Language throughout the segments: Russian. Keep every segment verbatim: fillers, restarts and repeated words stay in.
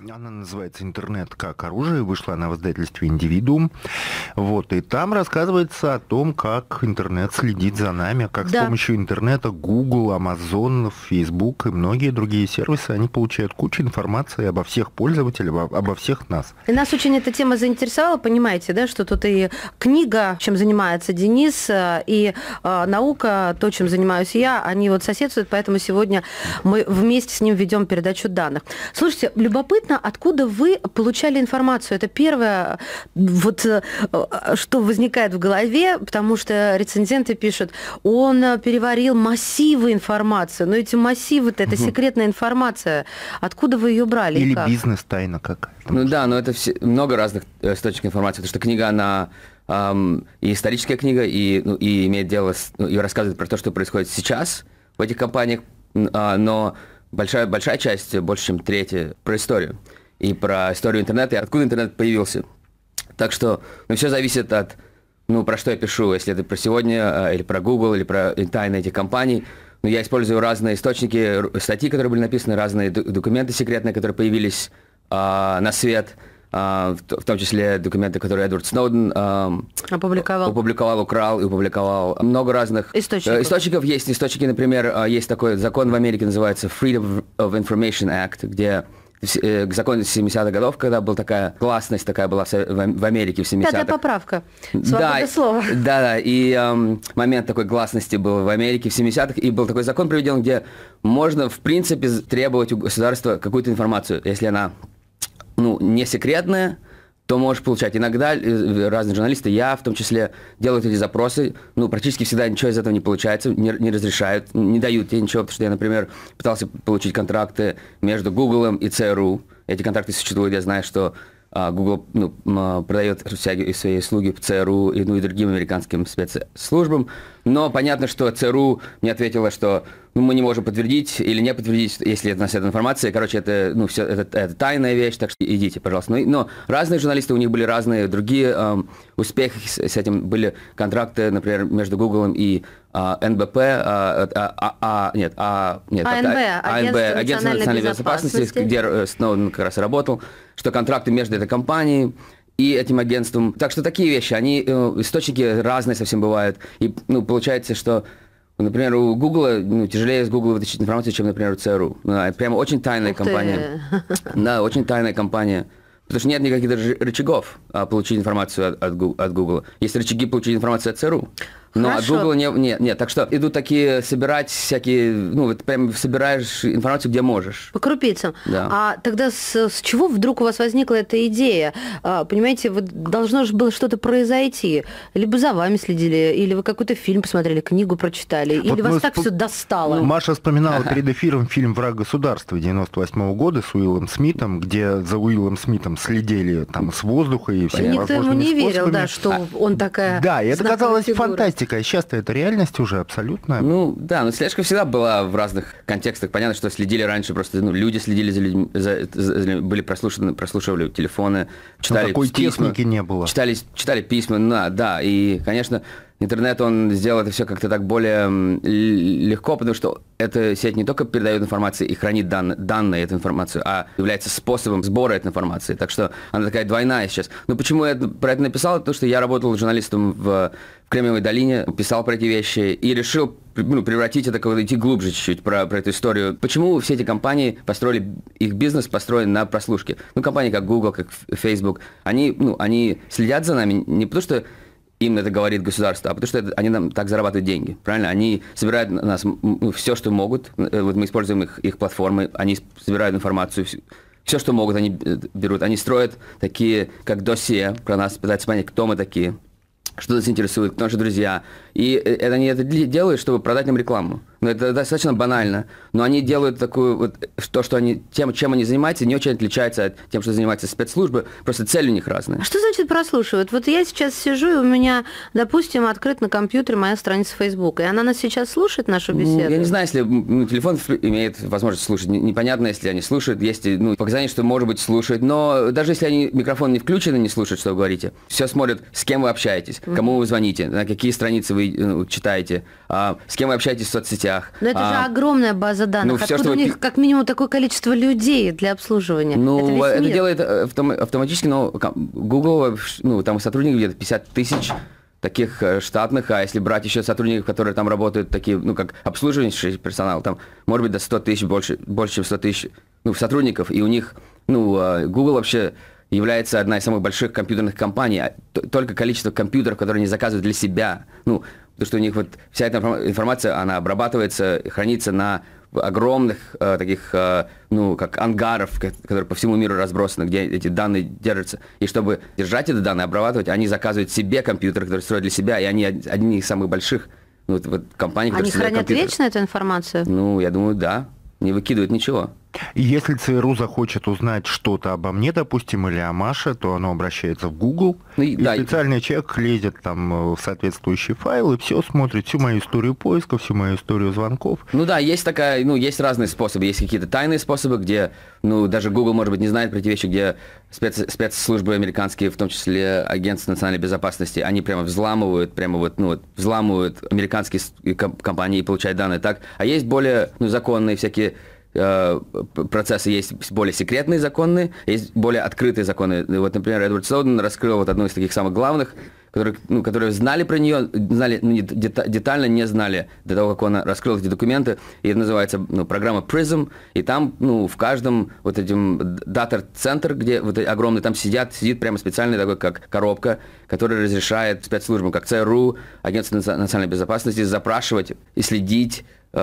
Она называется «Интернет как оружие», вышла она в издательстве «Индивидуум». Вот, и там рассказывается о том, как интернет следит за нами, как да. с помощью интернета Google, Amazon, Facebook и многие другие сервисы, они получают кучу информации обо всех пользователях, обо всех нас. И нас очень эта тема заинтересовала, понимаете, да, что тут и книга, чем занимается Денис, и э, наука, то, чем занимаюсь я, они вот соседствуют, поэтому сегодня мы вместе с ним ведем передачу данных. Слушайте, любопытно, откуда вы получали информацию? Это первое, вот, что возникает в голове, потому что рецензенты пишут, он переварил массивы информации. Но эти массивы-то, это угу. секретная информация. Откуда вы ее брали? Или бизнес-тайна какая-то? Ну да, но это все, много разных источников информации, потому что книга, она эм, и историческая книга, и, ну, и имеет дело, с, ну, и рассказывает про то, что происходит сейчас в этих компаниях, э, но Большая, большая часть, больше чем третья, про историю. И про историю интернета, и откуда интернет появился. Так что ну, все зависит от, ну, про что я пишу. Если это про сегодня, или про Google, или про тайны этих компаний. Но я использую разные источники, статьи, которые были написаны, разные документы секретные, которые появились а, на свет. В том числе документы, которые Эдвард Сноуден опубликовал. опубликовал, украл и опубликовал. Много разных источников. источников есть. Источники, например, есть такой закон в Америке, называется Freedom of Information Act, где закон семидесятых годов, когда была такая гласность, такая была в Америке в семидесятых. Пятая поправка. Свобода да, слова. Да, да. И эм, момент такой гласности был в Америке в семидесятых, и был такой закон проведен, где можно, в принципе, требовать у государства какую-то информацию, если она ну, не секретная, то можешь получать. Иногда разные журналисты, я в том числе, делают эти запросы, ну, практически всегда ничего из этого не получается, не, не разрешают, не дают тебе ничего, потому что я, например, пытался получить контракты между Google и ЦРУ. Эти контракты существуют, я знаю, что Google ну, продает всякие свои услуги в ЦРУ и, ну, и другим американским спецслужбам, но понятно, что ЦРУ мне ответила, что ну, мы не можем подтвердить или не подтвердить, если у нас эта информация. Короче, это, ну, все, это, это тайная вещь, так что идите, пожалуйста. Но, но разные журналисты, у них были разные другие эм, успехи с, с этим. Были контракты, например, между Google и э, эн бэ пэ, а, а, а, нет, а, нет, АНБ, АНБ, Агентство национальной безопасности, безопасности, где Сноуден как раз работал, что контракты между этой компанией и этим агентством. Так что такие вещи, они, источники разные совсем бывают. И, ну, получается, что, например, у Гугла, ну, тяжелее с Гугла вытащить информацию, чем, например, у ЦРУ. Прямо очень тайная Ух компания. Ты. Да, очень тайная компания. Потому что нет никаких даже рычагов а, получить информацию от, от, от Гугла. Есть рычаги получить информацию от ЦРУ. Но Хорошо. От Google не, нет, нет. Так что идут такие собирать всякие, ну, вот прям собираешь информацию, где можешь. По крупицам. Да. А тогда с, с чего вдруг у вас возникла эта идея? А, понимаете, вот должно же было что-то произойти. Либо за вами следили, или вы какой-то фильм посмотрели, книгу прочитали, вот или вас так сп... все достало? Маша вспоминала перед эфиром фильм «Враг государства» девяносто восьмого года с Уиллом Смитом, где за Уиллом Смитом следили там с воздуха и всеми Никто ему не способами. верил, да, что а, он такая... Да, и это казалось фантастикой. Сейчас-то это реальность уже абсолютно. Ну, да, но слежка всегда была в разных контекстах. Понятно, что следили раньше, просто ну, люди следили за людьми, за, за, были прослушаны, прослушивали телефоны, читали но такой письма. Техники не было. Читали, читали письма, да, да, и, конечно, интернет, он сделал это все как-то так более легко, потому что эта сеть не только передает информацию и хранит дан, данные, эту информацию, а является способом сбора этой информации. Так что она такая двойная сейчас. Но почему я про это написал? Потому что я работал журналистом в, в Кремниевой долине, писал про эти вещи и решил ну, превратить это, как-то идти глубже чуть-чуть про, про эту историю. Почему все эти компании построили, их бизнес построен на прослушке? Ну, компании как Google, как Facebook, они, ну, они следят за нами не потому, что им это говорит государство, а потому что это, они нам так зарабатывают деньги, правильно? Они собирают на нас ну, все, что могут. Вот мы используем их, их платформы, они собирают информацию, все, что могут, они берут. Они строят такие, как досье про нас, пытаются понять, кто мы такие, что нас интересует, кто наши друзья. И это, они это делают, чтобы продать нам рекламу. Ну, это достаточно банально. Но они делают такую вот, то, что они, тем, чем они занимаются, не очень отличается от тем, что занимаются спецслужбы. Просто цель у них разная. А что значит прослушивают? Вот я сейчас сижу, и у меня, допустим, открыт на компьютере моя страница Facebook, и она нас сейчас слушает, нашу беседу? Ну, я не знаю, если ну, телефон имеет возможность слушать. Непонятно, если они слушают. Есть ну, показания, что, может быть, слушают. Но даже если они микрофон не включен и не слушают, что вы говорите, все смотрят, с кем вы общаетесь, кому вы звоните, на какие страницы вы ну, читаете, а, с кем вы общаетесь в соцсетях, соцсетях. Но это а, же огромная база данных. Ну, Откуда все, что у них, как минимум, такое количество людей для обслуживания? Ну, это, это делает делает автом, автоматически, но Google, ну, там сотрудников где-то пятьдесят тысяч таких штатных, а если брать еще сотрудников, которые там работают, такие, ну, как обслуживающий персонал, там, может быть, до сто тысяч, больше, больше чем сто тысяч, ну, сотрудников, и у них, ну, Google вообще является одной из самых больших компьютерных компаний, только количество компьютеров, которые они заказывают для себя, ну, потому что у них вот вся эта информация, она обрабатывается, хранится на огромных э, таких, э, ну, как ангаров, которые по всему миру разбросаны, где эти данные держатся. И чтобы держать эти данные, обрабатывать, они заказывают себе компьютеры, которые строят для себя, и они одни из самых больших, ну, вот, вот, компаний, которые Они хранят компьютеры. вечно эту информацию? Ну, я думаю, да. Не выкидывают ничего. И если ЦРУ захочет узнать что-то обо мне, допустим, или о Маше, то оно обращается в Google, ну, и, и да, специальный человек лезет там в соответствующий файл и все смотрит, всю мою историю поиска, всю мою историю звонков. Ну да, есть такая, ну, есть разные способы. Есть какие-то тайные способы, где, ну, даже Google, может быть, не знает про эти вещи, где спец, спецслужбы американские, в том числе агентство национальной безопасности, они прямо взламывают, прямо вот, ну, вот, взламывают американские компании и получают данные так. А есть более, ну, законные всякие процессы, есть более секретные законы, есть более открытые законы. Вот, например, Эдвард Сноуден раскрыл вот одну из таких самых главных, которые, ну, которые знали про нее, знали, ну, детально не знали до того, как он раскрыл эти документы. И это называется, ну, программа призм. И там, ну, в каждом вот этим дата-центр, где вот огромный, там сидят, сидит прямо специальный такой, как коробка, которая разрешает спецслужбам, как ЦРУ, Агентство национальной безопасности, запрашивать и следить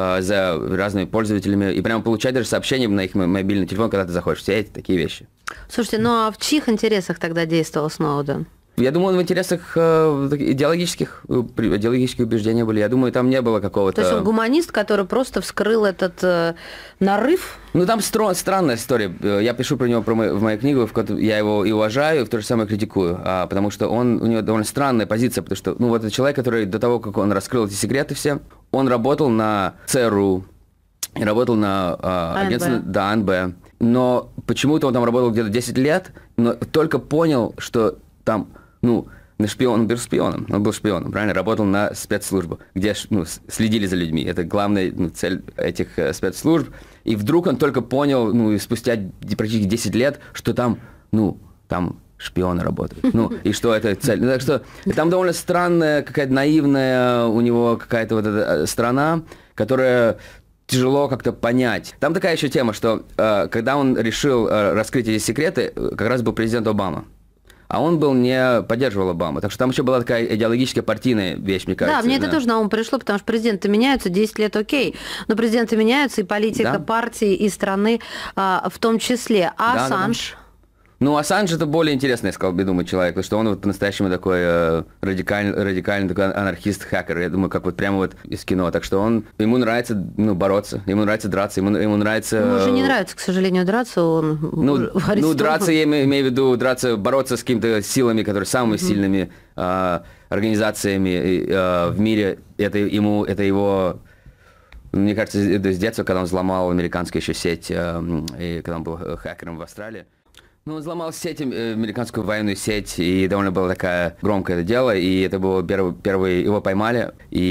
за разными пользователями и прямо получать даже сообщения на их мобильный телефон, когда ты заходишь в сеть, такие вещи. Слушайте, ну а в чьих интересах тогда действовал Сноуден? Я думаю, он в интересах э, идеологических, идеологические убеждения были. Я думаю, там не было какого-то... То есть он гуманист, который просто вскрыл этот э, нарыв? Ну, там стро- странная история. Я пишу про него про мой, в мою книгу, в которой я его и уважаю, и в то же самое критикую. А, потому что он, у него довольно странная позиция, потому что, ну, вот этот человек, который до того, как он раскрыл эти секреты все, он работал на ЦРУ, и работал на э, агентство, да, АНБ. Но почему-то он там работал где-то десять лет, но только понял, что там... Ну, на шпион, он был шпионом, он был шпионом, правильно, работал на спецслужбу, где, ну, следили за людьми. Это главная, ну, цель этих э, спецслужб. И вдруг он только понял, ну, спустя практически десять лет, что там, ну, там шпионы работают. Ну, и что это цель. Ну, так что там довольно странная, какая-то наивная у него какая-то вот эта страна, которая... тяжело как-то понять. Там такая еще тема, что э, когда он решил э, раскрыть эти секреты, как раз был президент Обама. А он был не поддерживал Обаму. Так что там еще была такая идеологическая партийная вещь, мне кажется. Да, мне да. это тоже на ум пришло, потому что президенты меняются, десять лет окей. Но президенты меняются, и политика да. партии, и страны а, в том числе. А да, Ассанж? Да, да. Ну, Ассанж это более интересный, я сказал, я думаю, человек, потому что он вот по-настоящему такой э, радикальный, радикальный такой анархист-хакер, я думаю, как вот прямо вот из кино. Так что он, ему нравится, ну, бороться, ему нравится драться, ему, ему нравится... Ему уже не нравится, к сожалению, драться, он... Ну, ну драться, я имею, имею в виду, драться, бороться с какими-то силами, которые самыми mm-hmm. сильными э, организациями э, в мире, это ему, это его... Мне кажется, с детства, когда он взломал американскую еще сеть, э, и когда он был хакером в Австралии. Ну, он взломал сеть, американскую военную сеть, и довольно было такое громкое это дело, и это было первый, первый, его поймали,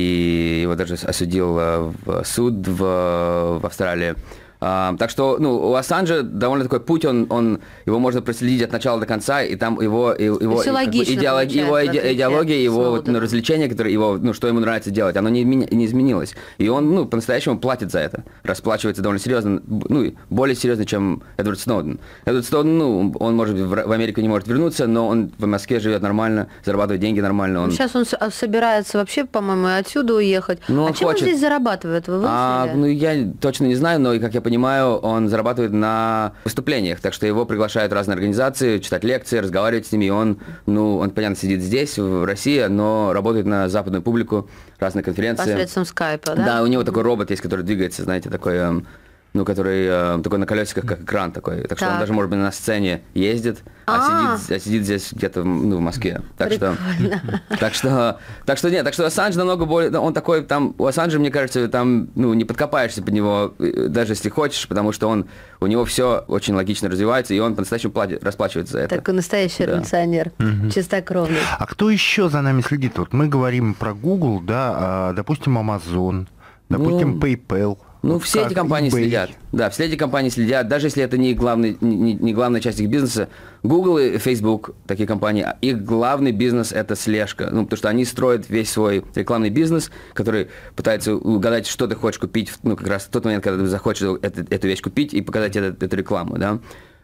и его даже осудил в суд в, в Австралии. Uh, так что, ну, у Ассанжа довольно такой путь, он, он, его можно проследить от начала до конца, и там его, его, идеолог, его иде, идеология, его вот, ну, развлечения, которые его, ну, что ему нравится делать, оно не, не изменилось. И он, ну, по-настоящему платит за это, расплачивается довольно серьезно, ну, более серьезно, чем Эдвард Сноуден. Эдвард Сноуден, ну, он, может быть, в Америку не может вернуться, но он в Москве живет нормально, зарабатывает деньги нормально. Он... Сейчас он собирается вообще, по-моему, отсюда уехать. Ну, а чем хочет. он здесь зарабатывает, вы выяснили? А, ну, я точно не знаю, но, как я понимаю, он зарабатывает на выступлениях, так что его приглашают разные организации, читать лекции, разговаривать с ними, и он, ну, он, понятно, сидит здесь, в России, но работает на западную публику, разные конференции. Посредством скайпа, да? Да, у него такой робот есть, который двигается, знаете, такой... ну, который э, такой на колесиках, как экран такой. Так, так что он даже, может быть, на сцене ездит, а, а сидит, а сидит здесь где-то, ну, в Москве. Так что, так что, так что нет, так что Ассанж намного более, он такой, там, у Ассанжа, мне кажется, там, ну, не подкопаешься под него, даже если хочешь, потому что он, у него все очень логично развивается, и он по-настоящему платит, расплачивается за это. Такой настоящий да. революционер, угу. чистокровный. А кто еще за нами следит? Вот мы говорим про Google, да, а, допустим, Amazon, Допустим, ну, PayPal. Ну, вот все эти компании eBay. следят. Да, все эти компании следят, даже если это не, главный, не, не главная часть их бизнеса. Google и Facebook, такие компании, их главный бизнес – это слежка. Ну, потому что они строят весь свой рекламный бизнес, который пытается угадать, что ты хочешь купить, ну, как раз в тот момент, когда ты захочешь эту, эту вещь купить и показать эту, эту рекламу, да.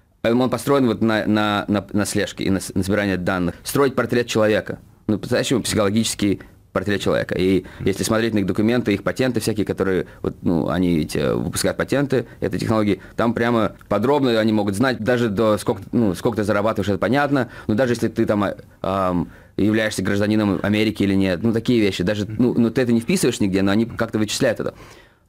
Он построен вот на, на, на, на слежке и на, на собирании данных. Строить портрет человека. Ну, по-настоящему психологический портрет человека. И если смотреть на их документы, их патенты всякие, которые, вот, ну, они эти, выпускают патенты, этой технологии, там прямо подробно они могут знать, даже до сколько, ну, сколько ты зарабатываешь, это понятно, но даже если ты там эм, являешься гражданином Америки или нет, ну, такие вещи, даже, ну, ну, ты это не вписываешь нигде, но они как-то вычисляют это.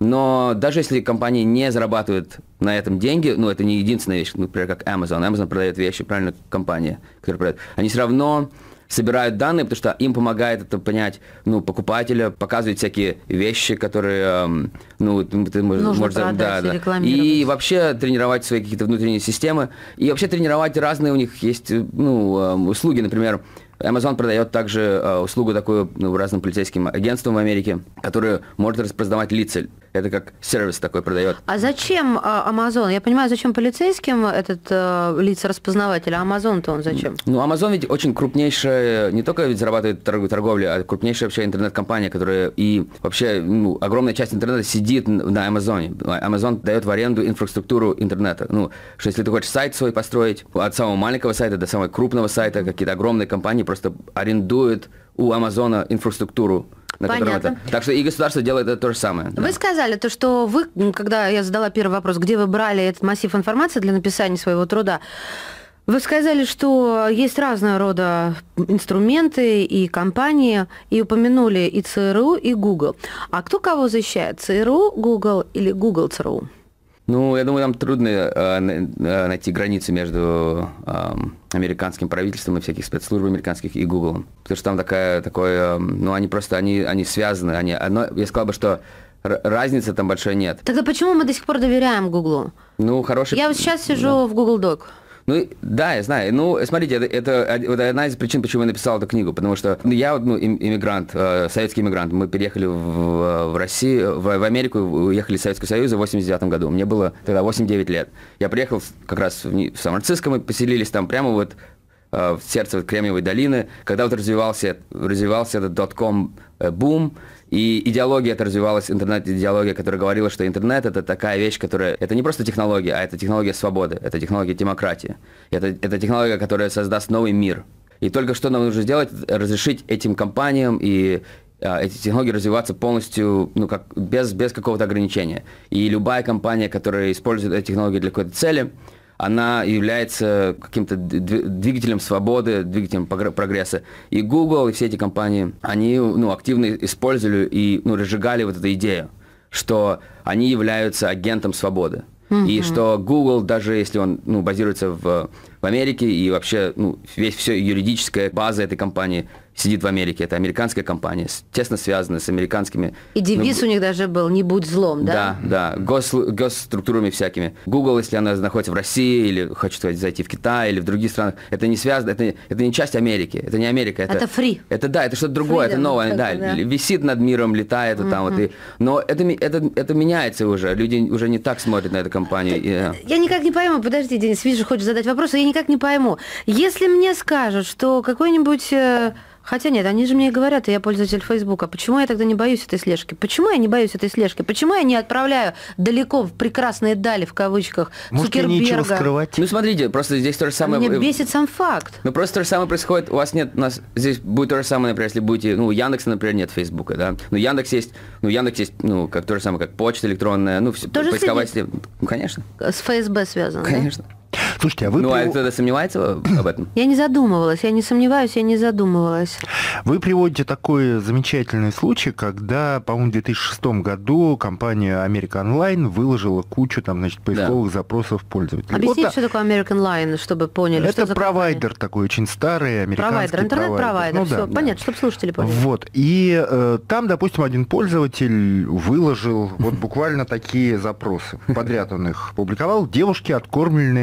Но даже если компании не зарабатывают на этом деньги, ну, это не единственная вещь, например, как Amazon. Amazon продает вещи, правильно, компания, которая продает. Они все равно собирают данные, потому что им помогает это понять, ну, покупателя, показывают всякие вещи, которые, ну, ты можешь... Нужно можешь продать, да, да. И вообще тренировать свои какие-то внутренние системы. И вообще тренировать разные у них есть, ну, услуги, например, Amazon продает также э, услугу такую, ну, разным полицейским агентствам в Америке, которые может распознавать лица. Это как сервис такой продает. А зачем э, Amazon? Я понимаю, зачем полицейским этот э, лица-распознаватель, а Amazon-то он зачем? Ну, Amazon ведь очень крупнейшая, не только ведь зарабатывает торг, торговлю, а крупнейшая вообще интернет-компания, которая и вообще, ну, огромная часть интернета сидит на Amazon. Amazon дает в аренду инфраструктуру интернета. Ну, что если ты хочешь сайт свой построить, от самого маленького сайта до самого крупного сайта, какие-то огромные компании просто арендуют у Амазона инфраструктуру. На Понятно. Это. Так что и государство делает это то же самое. Вы да. сказали, то, что вы, когда я задала первый вопрос, где вы брали этот массив информации для написания своего труда, вы сказали, что есть разного рода инструменты и компании, и упомянули и ЦРУ, и Google. А кто кого защищает? ЦРУ, Google или Google ЦРУ? Ну, я думаю, нам трудно э, найти границу между э, американским правительством и всяких спецслужб американских и Google. Потому что там такая, такое, э, ну, они просто, они, они связаны. Они, одно, я сказал бы, что разницы там большой нет. Тогда почему мы до сих пор доверяем Google? Ну, хороший... Я вот сейчас сижу да. в Google Doc. Ну, да, я знаю. Ну, смотрите, это, это, это одна из причин, почему я написал эту книгу. Потому что я, ну, иммигрант, э, советский иммигрант. Мы переехали в, в Россию, в, в Америку, уехали из Советского Союза в восемьдесят девятом году. Мне было тогда восемь-девять лет. Я приехал как раз в, в Сан-Франциско, мы поселились там прямо вот э, в сердце вот Кремниевой долины, когда вот развивался, развивался этот дотком бум. И идеология это развивалась, интернет-идеология, которая говорила, что интернет это такая вещь, которая... Это не просто технология, а это технология свободы, это технология демократии. Это, это технология, которая создаст новый мир. И только что нам нужно сделать, разрешить этим компаниям и а, эти технологии развиваться полностью, ну, как, без, без какого-то ограничения. И любая компания, которая использует эти технологии для какой-то цели, она является каким-то двигателем свободы, двигателем прогресса. И Google, и все эти компании, они, ну, активно использовали и, ну, разжигали вот эту идею, что они являются агентом свободы. Mm-hmm. И что Google, даже если он, ну, базируется в, в Америке, и вообще, ну, весь, все юридическая база этой компании сидит в Америке. Это американская компания, тесно связана с американскими... И девиз ну, у них даже был «Не будь злом», да? Да, да, гос, госструктурами всякими. Google, если она находится в России, или хочет зайти в Китай, или в других странах, это не связано, это, это не часть Америки, это не Америка. Это, это free. Это, да, это что-то другое, Freedom, это новое, да, да, висит над миром, летает, mm-hmm. там вот. И, но это, это, это меняется уже, люди уже не так смотрят на эту компанию. И, я yeah. никак не пойму, подожди, Денис, вижу, хочешь задать вопрос, я никак не пойму. Если мне скажут, что какой-нибудь... Хотя нет, они же мне говорят, я пользователь Фейсбука. Почему я тогда не боюсь этой слежки? Почему я не боюсь этой слежки? Почему я не отправляю далеко в прекрасные дали, в кавычках, Может, Цукерберга? Нечего скрывать? Ну, смотрите, просто здесь то же самое... Меня бесит сам факт. Ну, просто то же самое происходит. У вас нет... У нас здесь будет то же самое, например, если будете... Ну, у Яндекса, например, нет Фейсбука, да? Ну, Яндекс есть... Ну, Яндекс есть, ну, как то же самое, как почта электронная, ну, все, поисковая система. Ну, конечно. С ФСБ связано, конечно. Да? Слушайте, а вы... Ну, при... а кто-то сомневается об этом? Я не задумывалась, я не сомневаюсь, я не задумывалась. Вы приводите такой замечательный случай, когда, по-моему, в две тысячи шестом году компания American Online выложила кучу там, значит, поисковых да. запросов пользователей. Объясните, вот, что такое American Online, чтобы поняли, это что за провайдер компания? Такой очень старый, американский провайдер. Интернет-провайдер, ну, все, да, понятно, да. чтобы слушатели поняли. Вот, и э, там, допустим, один пользователь выложил вот буквально такие запросы. Подряд он их публиковал. Девушки, откормленные на убой.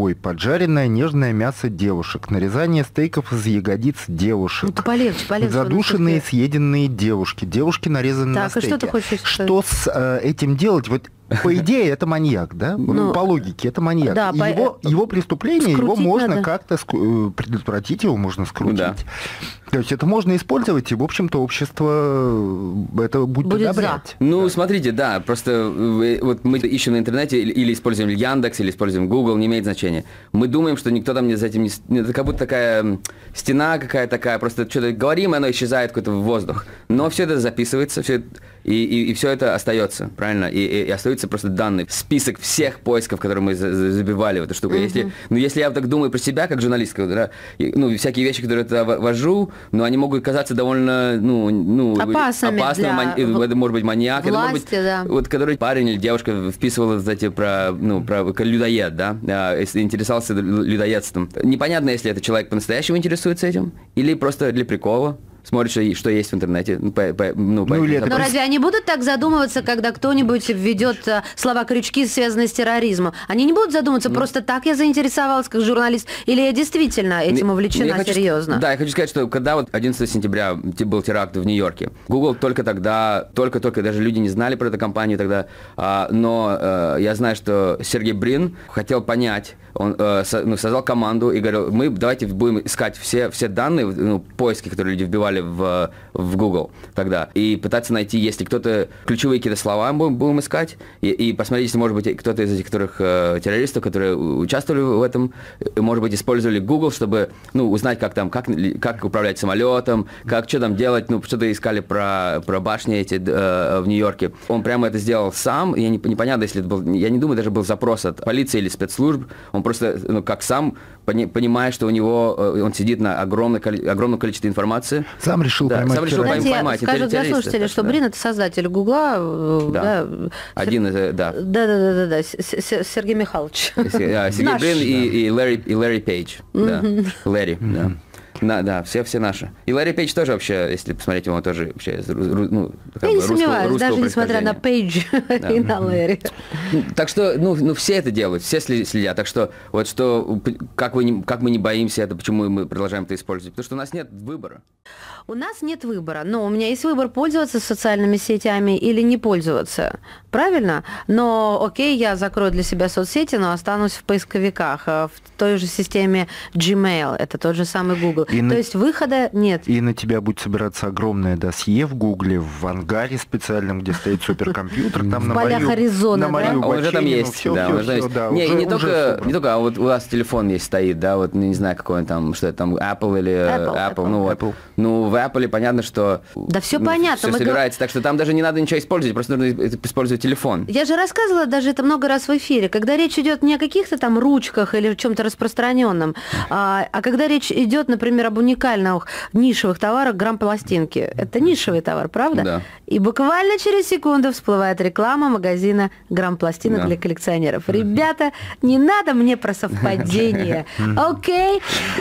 бой, поджаренное нежное мясо девушек, нарезание стейков из ягодиц девушек, ну, полегче, полегче, задушенные съеденные девушки, девушки нарезаны так, на стейки. А что ты хочешь сказать? Что с э, этим делать? Вот по идее, это маньяк, да? Ну, по логике, это маньяк. Да, по... его, его преступление, его можно надо. как-то ск... предотвратить, его можно скрутить. Да. То есть это можно использовать, и, в общем-то, общество это будет, будет одобрять. За. Ну, да. смотрите, да, просто вот мы ищем на интернете или, или используем Яндекс, или используем Google, не имеет значения. Мы думаем, что никто там за этим не... Это как будто такая стена какая-то такая, просто что-то говорим, и оно исчезает какой-то в воздух. Но все это записывается, все это... И, и, и все это остается, правильно? И, и, и остаются просто данные. Список всех поисков, которые мы забивали в эту штуку. Mm-hmm. Если, ну, если я так думаю про себя, как журналистка, да, и, ну, всякие вещи, которые я туда ввожу, но они могут казаться довольно, ну, ну опасными, опасным, для... мани... это может быть маньяк, власти, это может быть, да. вот, который парень или девушка вписывала, кстати, про, ну, про людоед, да, интересовался людоедством. Непонятно, если этот человек по-настоящему интересуется этим, или просто для прикола. Смотришь, что есть в интернете. Ну, по, по, ну, по, ну, но разве они будут так задумываться, когда кто-нибудь введет слова-крючки, связанные с терроризмом? Они не будут задумываться, ну, просто так я заинтересовалась как журналист, или я действительно этим увлечена хочу, серьезно? Да, я хочу сказать, что когда вот одиннадцатого сентября был теракт в Нью-Йорке, Google только тогда, только-только, даже люди не знали про эту компанию тогда, а, но а, я знаю, что Сергей Брин хотел понять, он э, со, ну, создал команду и говорил, мы давайте будем искать все, все данные, ну, поиски, которые люди вбивали в, в Google тогда, и пытаться найти, если кто-то, ключевые какие-то слова будем, будем искать, и, и посмотреть, если, может быть, кто-то из этих которых, э, террористов, которые участвовали в этом, может быть, использовали Google, чтобы, ну, узнать, как там, как, как управлять самолетом, как, что там делать, ну, что-то искали про, про башни эти э, в Нью-Йорке. Он прямо это сделал сам, я не, непонятно, если это был, я не думаю, даже был запрос от полиции или спецслужб, он просто, ну, как сам, понимая, что у него, он сидит на огромное, огромном количестве информации. Сам решил да, поймать. Сам решил Кстати, поймать. Скажу для слушателей, что да. Брин — это создатель Гугла. Да. Да. Один из, да. Да-да-да, Сергей Михайлович. Сергей Брин и, и, Ларри, и Ларри Пейдж. Mm-hmm. Да. Ларри, mm-hmm. да. На, да, все, все наши. И Ларри Пейдж тоже вообще, если посмотреть, его тоже вообще, ну, я не русского, сомневаюсь, даже несмотря на Пейдж да. и на Ларри. Так что, ну, ну, все это делают, все следят. Так что, вот что, как, вы не, как мы не боимся это, почему мы продолжаем это использовать? Потому что у нас нет выбора. У нас нет выбора, но у меня есть выбор, пользоваться социальными сетями или не пользоваться. Правильно? Но окей, я закрою для себя соцсети, но останусь в поисковиках, в той же системе Gmail, это тот же самый Google. И То на... есть выхода нет. И на тебя будет собираться огромное досье в Гугле, в ангаре специальном, где стоит суперкомпьютер. Там в полях Аризоны, да? Он уже там есть. Не только, а вот у вас телефон есть стоит, да, вот не знаю, какой он там, что это там, Apple или Apple. Ну вот. Ну, в Apple понятно, что... Да все понятно. Все собирается, так что там даже не надо ничего использовать, просто нужно использовать телефон. Я же рассказывала даже это много раз в эфире, когда речь идет не о каких-то там ручках или о чем-то распространенном, а, а когда речь идет, например, об уникальных нишевых товарах грамм-пластинки. Это нишевый товар, правда? Да. И буквально через секунду всплывает реклама магазина грамм-пластинок да. для коллекционеров. Ребята, не надо мне про совпадение. Окей?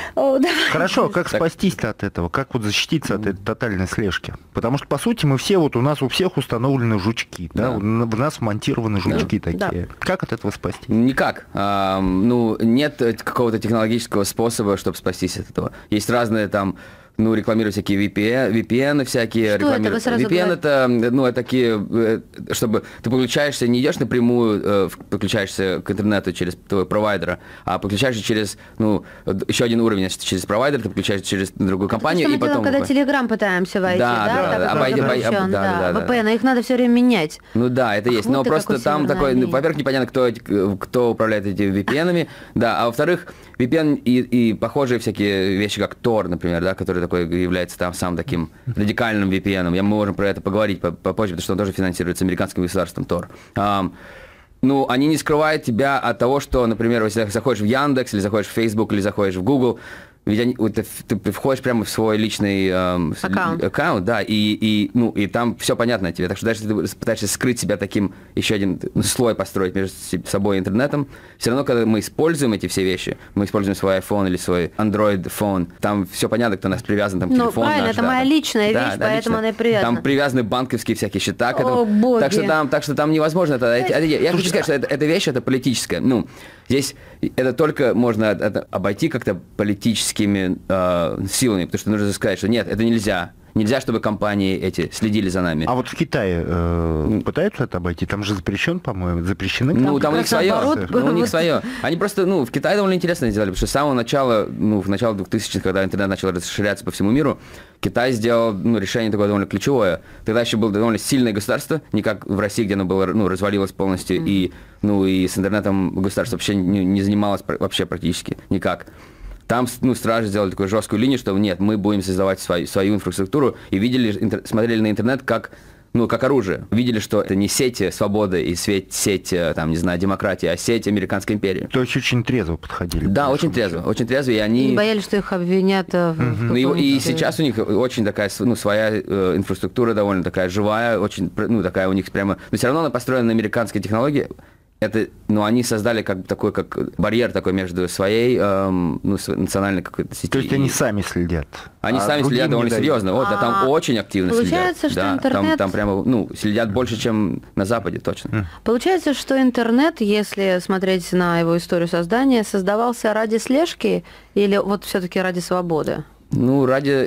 Хорошо, как спастись-то от этого? Как вот защититься от этой тотальной слежки? Потому что, по сути, мы все, вот у нас у всех установлены жучки, да? В нас вмонтированы жучки такие. Да. Как от этого спастись? Никак. А, ну, нет какого-то технологического способа, чтобы спастись от этого. Есть разные там, ну, рекламируют всякие ви пи эн, ви пи эн всякие. Что это? Вы сразу ви пи эн говорите? Это, ну, это такие, чтобы ты подключаешься, не идешь напрямую, подключаешься к интернету через твоего провайдера, а подключаешься через, ну, еще один уровень, через провайдер, ты подключаешься через другую компанию. Это и потом... Когда Telegram пытаемся войти, да? Да, да, да. Обойди, обойди, да, да, да, ви пи эн, их надо все время менять. Ну да, это Ах, есть, вот но просто там такой, ну, Америка. во-первых, непонятно, кто, кто управляет этими ви пи эн-ами, да, а во-вторых, ви пи эн и, и похожие всякие вещи, как Tor, например, да, который такой является там сам таким радикальным ви пи эн-ом. Я, мы можем про это поговорить попозже, потому что он тоже финансируется американским государством, Tor. Um, ну, они не скрывают тебя от того, что, например, если заходишь в Яндекс, или заходишь в Facebook, или заходишь в Google, ведь они, ты, ты входишь прямо в свой личный эм, аккаунт. аккаунт, да, и, и, ну, и там все понятно тебе. Так что даже если ты пытаешься скрыть себя таким, еще один слой построить между собой и интернетом, все равно, когда мы используем эти все вещи, мы используем свой iPhone или свой Android phone, там все понятно, кто у нас привязан, там ну, телефон правильно, наш. это да, моя там, личная да, вещь, да, поэтому лично. она и привязана. Там привязаны банковские всякие счета к этому. О, боги. Так что там, так что там невозможно это. Я, я хочу сказать, что это, эта вещь, это политическая. Ну, здесь это только можно это обойти как-то политическими э, силами, потому что нужно сказать, что нет, это нельзя. Нельзя, чтобы компании эти следили за нами. А вот в Китае э, пытаются это обойти? Там же запрещен, по-моему, запрещены. Ну, там у них свое. Наоборот, Ну, у них свое. Они просто, ну, в Китае довольно интересно сделали, потому что с самого начала, ну, в начале двухтысячных, когда интернет начал расширяться по всему миру, Китай сделал, ну, решение такое довольно ключевое. Тогда еще было довольно сильное государство, не как в России, где оно было, ну, развалилось полностью, mm. и, ну, и с интернетом государство вообще не, не занималось вообще практически никак. Там, ну, стражи сделали такую жесткую линию, что нет, мы будем создавать свою, свою инфраструктуру, и видели, интер, смотрели на интернет как, ну, как оружие. Видели, что это не сеть свободы и сеть, сеть, там, не знаю, демократии, а сеть американской империи. То есть очень трезво подходили. Да, очень трезво, счету. очень трезво, и они... Не боялись, что их обвинят в... Mm-hmm. Ну, и, и сейчас у них очень такая, ну, своя э, инфраструктура довольно такая живая, очень, ну, такая у них прямо... Но все равно она построена на американской технологии. Это, ну, они создали как такой, как барьер такой между своей, эм, ну, национальной какой-то сетью. То есть они сами следят? Они а сами следят довольно серьезно. Вот, да, там а очень активно получается, следят. Что да, интернет... там, там прямо, ну, следят больше, чем на Западе, точно. Получается, что интернет, если смотреть на его историю создания, создавался ради слежки или вот все-таки ради свободы? Ну, ради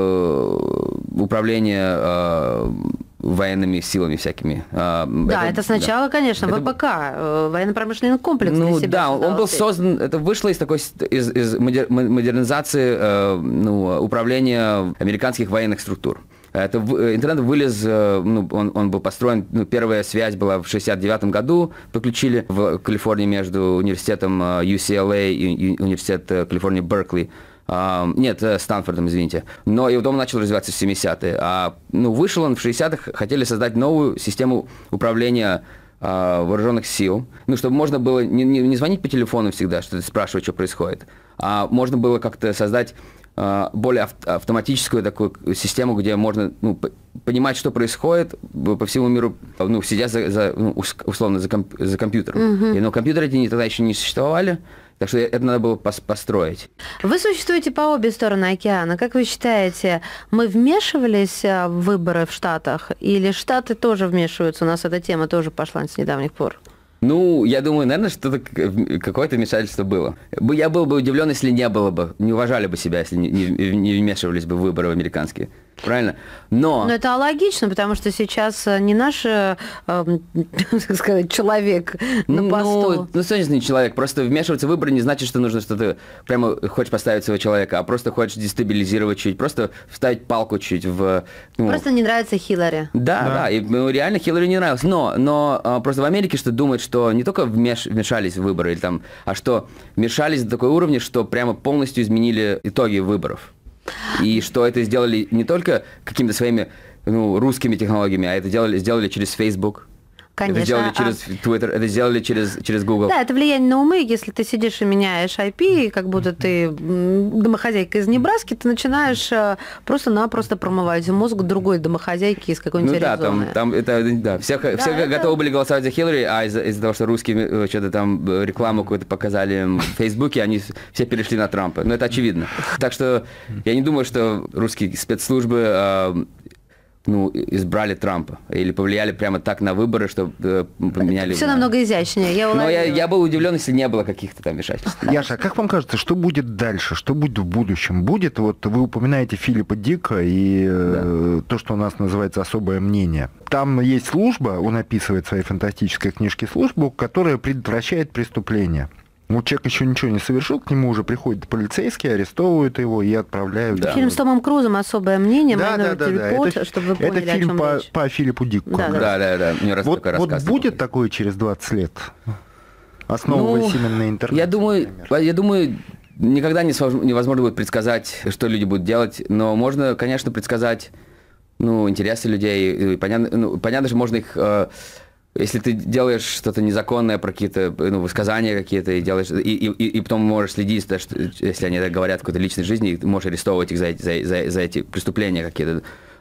э, управления э, военными силами всякими. Да, это, это сначала, да. конечно, это... ВПК, военно-промышленный комплекс. Ну для себя да, он был создан, это вышло из такой из, из модернизации э, ну, управления американских военных структур. Это, интернет вылез, ну, он, он был построен, ну, первая связь была в шестьдесят девятом году, подключили в Калифорнии между университетом ю си эл эй и университетом Калифорнии Беркли. Uh, нет, Стэнфордом, извините. Но и потом начал развиваться в семидесятые. А, ну, вышел он в шестидесятых, хотели создать новую систему управления uh, вооруженных сил. Ну, чтобы можно было не, не, не звонить по телефону всегда, что спрашивать, что происходит, а можно было как-то создать uh, более ав- автоматическую такую систему, где можно, ну, понимать, что происходит по всему миру, ну, сидя за, за, ну, условно за, комп- за компьютером. Mm-hmm. И, но компьютеры эти тогда еще не существовали. Так что это надо было построить. Вы существуете по обе стороны океана. Как вы считаете, мы вмешивались в выборы в Штатах? Или Штаты тоже вмешиваются? У нас эта тема тоже пошла с недавних пор. Ну, я думаю, наверное, что-то, какое-то вмешательство было. Я был бы удивлен, если не было бы, не уважали бы себя, если не, не, не вмешивались бы в выборы американские. Правильно? Но... Но это логично, потому что сейчас не наш, э, э, так сказать, человек на посту. Ну, ну, что не человек? Просто вмешиваться в выборы не значит, что нужно что-то... Прямо хочешь поставить своего человека, а просто хочешь дестабилизировать чуть, просто вставить палку чуть в... Ну... Просто не нравится Хиллари. Да, да, да, и ну, реально Хиллари не нравилось. Но, но а, просто в Америке что думают, что не только вмеш... вмешались в выборы, или там, а что вмешались до такой уровня, что прямо полностью изменили итоги выборов. И что это сделали не только какими-то своими, ну, русскими технологиями, а это делали, сделали через Facebook. Конечно. Это сделали через Twitter, это сделали через, через Google. Да, это влияние на умы. Если ты сидишь и меняешь ай пи, как будто ты домохозяйка из Небраски, ты начинаешь просто-напросто промывать мозг другой домохозяйки из какой-нибудь ну, Аризоны. да, там, там это, да, все, да, все это... готовы были голосовать за Хиллари, а из-за, из-за того, что русские что-то там рекламу какую-то показали в Фейсбуке, они все перешли на Трампа. Ну, это очевидно. Так что я не думаю, что русские спецслужбы... ну, избрали Трампа или повлияли прямо так на выборы, что э, поменяли... Все намного изящнее. Я Но я, я был удивлен, если не было каких-то там вмешательств. Яша, а как вам кажется, что будет дальше? Что будет в будущем? Будет, вот вы упоминаете Филиппа Дика и да. э, то, что у нас называется особое мнение. Там есть служба, он описывает в своей фантастической книжке службу, которая предотвращает преступления. Ну, человек еще ничего не совершил, к нему уже приходят полицейские, арестовывают его и отправляют. Да. Фильм с Томом Крузом «Особое мнение», да, да, да, да. Report, это, чтобы вы поняли, это фильм о чем по, речь. по Филиппу Дику. Да, да, да. да, да. Мне раз вот, вот будет такое через двадцать лет, основываясь ну, именно на интернете? Я думаю, я думаю, никогда невозможно будет предсказать, что люди будут делать, но можно, конечно, предсказать, ну, интересы людей. Понятно, ну, понятно, что можно их... Если ты делаешь что-то незаконное про какие-то, ну, высказания какие-то, и делаешь, и, и, и потом можешь следить, что, если они говорят в какой-то личной жизни, ты можешь арестовывать их за, за, за, за эти преступления какие-то.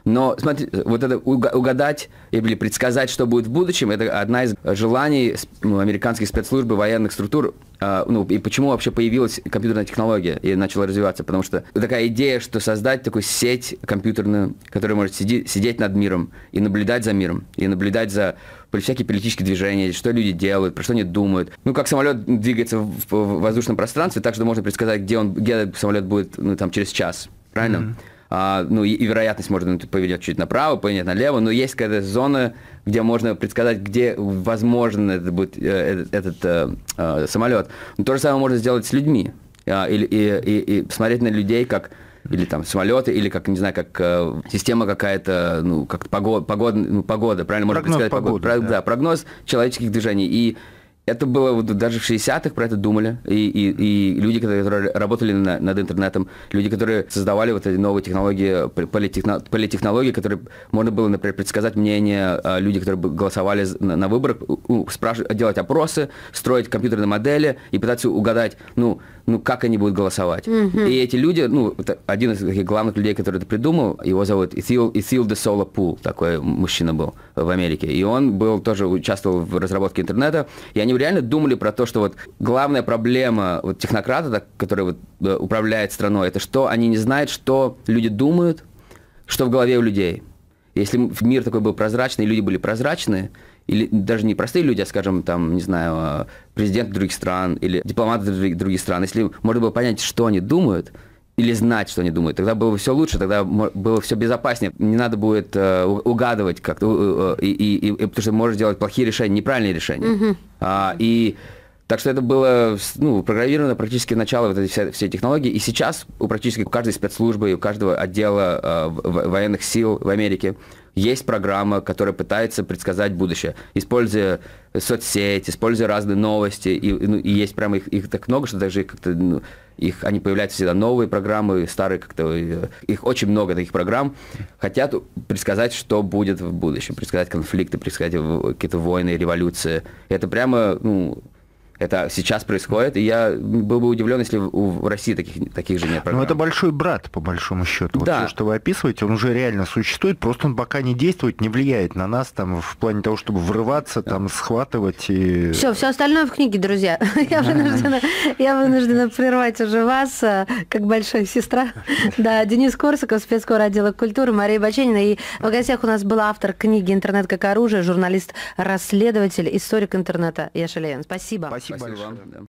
Но, смотри, вот это угадать или предсказать, что будет в будущем, это одна из желаний американских спецслужб, военных структур. Ну, и почему вообще появилась компьютерная технология и начала развиваться? Потому что такая идея, что создать такую сеть компьютерную, которая может сиди, сидеть над миром и наблюдать за миром, и наблюдать за всякие политические движения, что люди делают, про что они думают. Ну, как самолет двигается в, в воздушном пространстве, так что можно предсказать, где, он, где самолет будет, ну, там, через час. Правильно? Mm-hmm. А, ну, и, и вероятность можно ну, поведет чуть направо, поведет налево, но есть какая-то зона, где можно предсказать, где возможно это будет, э, этот, этот э, самолет. Но то же самое можно сделать с людьми. Э, или, и, и, и посмотреть на людей как или там самолеты, или как, не знаю, как э, система какая-то, ну, как погода, погода, ну, погода, правильно, можно предсказать погоду. Про, да. да, прогноз человеческих движений. И это было вот, даже в шестидесятых про это думали, и, и, и люди, которые работали на, над интернетом, люди, которые создавали вот эти новые технологии, политехно, политтехнологии, которые можно было, например, предсказать мнение людей, которые голосовали на, на выборах, спрашивать, делать опросы, строить компьютерные модели и пытаться угадать, ну, ну как они будут голосовать. Mm-hmm. И эти люди, ну, один из таких главных людей, который это придумал, его зовут Ithil, Ithil de Sola Pool, такой мужчина был в Америке, и он был тоже участвовал в разработке интернета, и они реально думали про то, что вот главная проблема вот технократа, который вот управляет страной, это что они не знают, что люди думают, что в голове у людей. Если мир такой был прозрачный, люди были прозрачные, или даже не простые люди, а, скажем, там, не знаю, президенты других стран или дипломаты других стран, если можно было понять, что они думают, или знать, что они думают, тогда было бы все лучше, тогда было все безопаснее. Не надо будет э, угадывать как-то, э, и, и, и, потому что можешь делать плохие решения, неправильные решения. Mm-hmm. А, и так что это было, ну, программировано практически начало вот этой всей, всей технологии. И сейчас у практически у каждой спецслужбы, у каждого отдела э, военных сил в Америке есть программа, которая пытается предсказать будущее, используя соцсети, используя разные новости. И, ну, и есть прямо их, их так много, что даже как-то... Ну, их, они появляются всегда новые программы, старые как-то, их очень много таких программ, хотят предсказать, что будет в будущем, предсказать конфликты, предсказать какие-то войны, революции. Это прямо, ну, это сейчас происходит, и я был бы удивлен, если в России таких, таких же нет программ. Ну, это большой брат, по большому счету. Да. Вот все, что вы описываете, он уже реально существует, просто он пока не действует, не влияет на нас, там, в плане того, чтобы врываться, там, схватывать и... Все, все остальное в книге, друзья. Я вынуждена, я вынуждена прервать уже вас, как большая сестра. Да, Денис Корсаков, спецкор отдела культуры, Мария Баченина. И в гостях у нас был автор книги «Интернет как оружие», журналист-расследователь, историк интернета Яша Левин. Спасибо. Спасибо, Спасибо большое. вам.